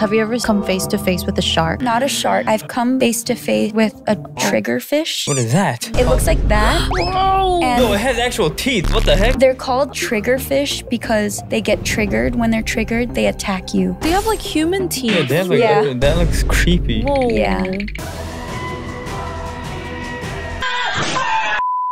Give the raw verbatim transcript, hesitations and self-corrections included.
Have you ever come face to face with a shark? Not a shark. I've come face to face with a triggerfish. What is that? It looks like that. Whoa! And No, it has actual teeth. What the heck? they're called triggerfish because they get triggered. When they're triggered, they attack you. They have like human teeth. Yeah, they have, like, Yeah. that, that looks creepy. Whoa. Yeah.